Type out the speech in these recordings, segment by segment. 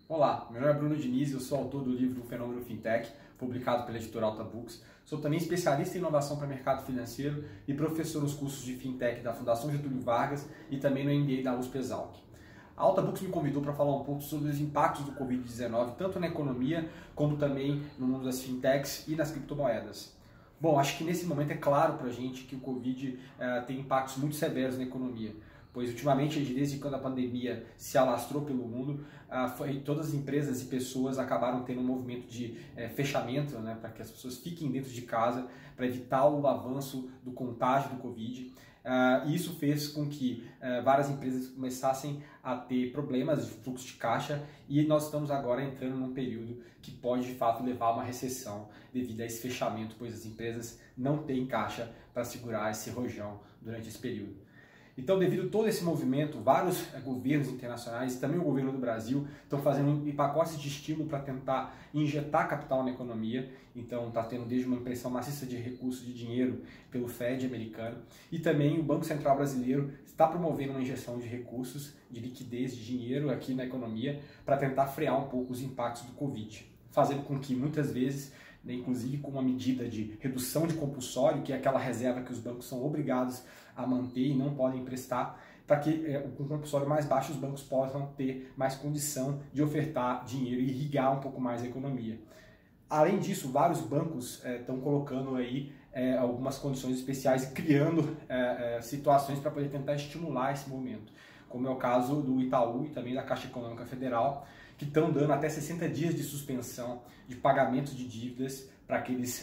Olá, meu nome é Bruno Diniz, eu sou autor do livro O Fenômeno Fintech, publicado pela editora Alta Books. Sou também especialista em inovação para mercado financeiro e professor nos cursos de Fintech da Fundação Getúlio Vargas e também no MBA da USP-Exalc. A Alta Books me convidou para falar um pouco sobre os impactos do Covid-19, tanto na economia como também no mundo das fintechs e nas criptomoedas. Bom, acho que nesse momento é claro para a gente que o Covid tem impactos muito severos na economia, pois ultimamente, desde quando a pandemia se alastrou pelo mundo, todas as empresas e pessoas acabaram tendo um movimento de fechamento, né, para que as pessoas fiquem dentro de casa, para evitar o avanço do contágio do Covid. E isso fez com que várias empresas começassem a ter problemas de fluxo de caixa e nós estamos agora entrando num período que pode de fato levar a uma recessão devido a esse fechamento, pois as empresas não têm caixa para segurar esse rojão durante esse período. Então, devido a todo esse movimento, vários governos internacionais e também o governo do Brasil estão fazendo pacotes de estímulo para tentar injetar capital na economia. Então, está tendo desde uma impressão maciça de recursos de dinheiro pelo Fed americano e também o Banco Central brasileiro está promovendo uma injeção de recursos, de liquidez, de dinheiro aqui na economia para tentar frear um pouco os impactos do Covid, fazendo com que muitas vezes, inclusive com uma medida de redução de compulsório, que é aquela reserva que os bancos são obrigados a manter e não podem emprestar, para que com compulsório mais baixo os bancos possam ter mais condição de ofertar dinheiro e irrigar um pouco mais a economia. Além disso, vários bancos estão colocando aí algumas condições especiais e criando situações para poder tentar estimular esse movimento, como é o caso do Itaú e também da Caixa Econômica Federal, que estão dando até 60 dias de suspensão de pagamento de dívidas para aqueles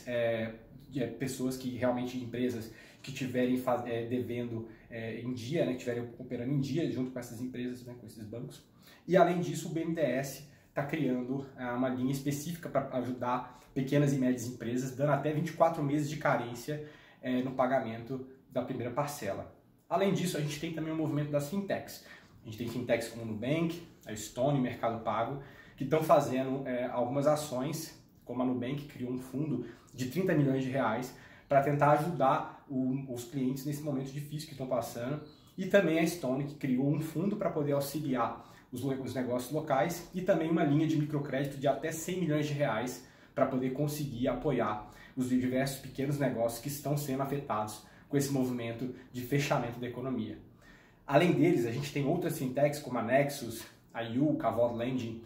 pessoas que realmente, empresas que estiverem devendo em dia, né, que estiverem operando em dia junto com essas empresas, né, com esses bancos. E além disso, o BNDES está criando uma linha específica para ajudar pequenas e médias empresas, dando até 24 meses de carência no pagamento da primeira parcela. Além disso, a gente tem também o movimento das fintechs. A gente tem fintechs como o Nubank, a Stone, o Mercado Pago, que estão fazendo algumas ações, como a Nubank criou um fundo de 30 milhões de reais para tentar ajudar os clientes nesse momento difícil que estão passando, e também a Stone, que criou um fundo para poder auxiliar os negócios locais e também uma linha de microcrédito de até 100 milhões de reais para poder conseguir apoiar os diversos pequenos negócios que estão sendo afetados com esse movimento de fechamento da economia. Além deles, a gente tem outras fintechs como a Nexus, a Yu, Kavod Lending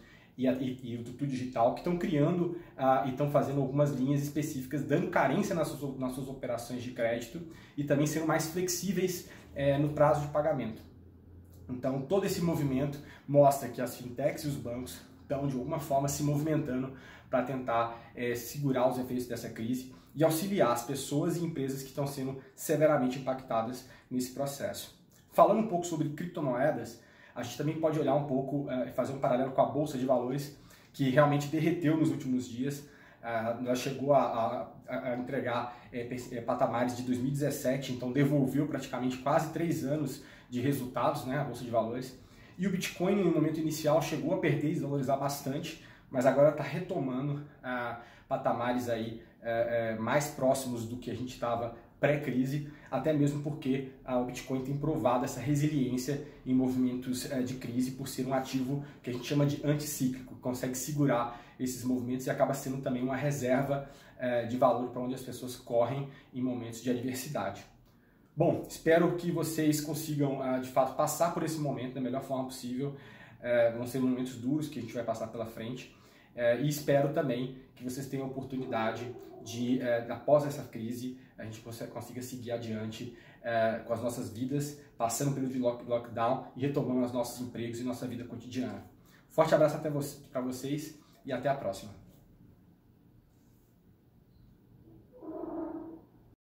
e o Tutu Digital, que estão criando e estão fazendo algumas linhas específicas, dando carência nas suas operações de crédito e também sendo mais flexíveis no prazo de pagamento. Então, todo esse movimento mostra que as fintechs e os bancos estão, de alguma forma, se movimentando para tentar segurar os efeitos dessa crise e auxiliar as pessoas e empresas que estão sendo severamente impactadas nesse processo. Falando um pouco sobre criptomoedas, a gente também pode olhar um pouco e fazer um paralelo com a Bolsa de Valores, que realmente derreteu nos últimos dias. Ela chegou a entregar patamares de 2017, então devolveu praticamente quase 3 anos de resultados, né, a Bolsa de Valores. E o Bitcoin, no momento inicial, chegou a perder e desvalorizar bastante, mas agora está retomando patamares aí, mais próximos do que a gente estava pré-crise, até mesmo porque o Bitcoin tem provado essa resiliência em movimentos de crise por ser um ativo que a gente chama de anticíclico, que consegue segurar esses movimentos e acaba sendo também uma reserva de valor para onde as pessoas correm em momentos de adversidade. Bom, espero que vocês consigam de fato passar por esse momento da melhor forma possível. Vão ser momentos duros que a gente vai passar pela frente. E espero também que vocês tenham a oportunidade de, após essa crise, a gente consiga seguir adiante com as nossas vidas, passando pelo lockdown e retomando os nossos empregos e nossa vida cotidiana. Forte abraço para vocês e até a próxima.